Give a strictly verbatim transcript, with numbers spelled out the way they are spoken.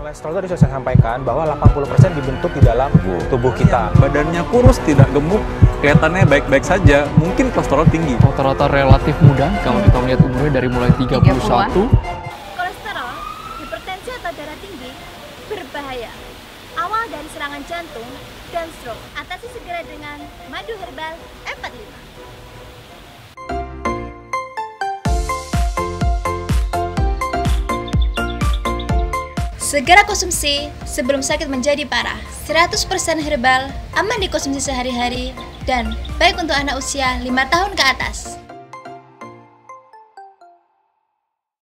Kolesterol tadi sudah saya sampaikan bahwa delapan puluh persen dibentuk di dalam tubuh kita. Badannya kurus, tidak gemuk, kelihatannya baik-baik saja, mungkin kolesterol tinggi. Rata-rata relatif muda kalau kita melihat umurnya dari mulai tiga puluh satu. Kolesterol, hipertensi atau darah tinggi berbahaya. Awal dari serangan jantung dan stroke. Atasi segera dengan madu herbal E empat puluh lima. Segera konsumsi sebelum sakit menjadi parah. seratus persen herbal, aman dikonsumsi sehari-hari, dan baik untuk anak usia lima tahun ke atas.